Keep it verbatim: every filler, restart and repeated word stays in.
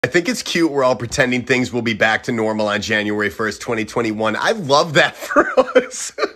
I think it's cute we're all pretending things will be back to normal on January first, twenty twenty-one. I love that for us.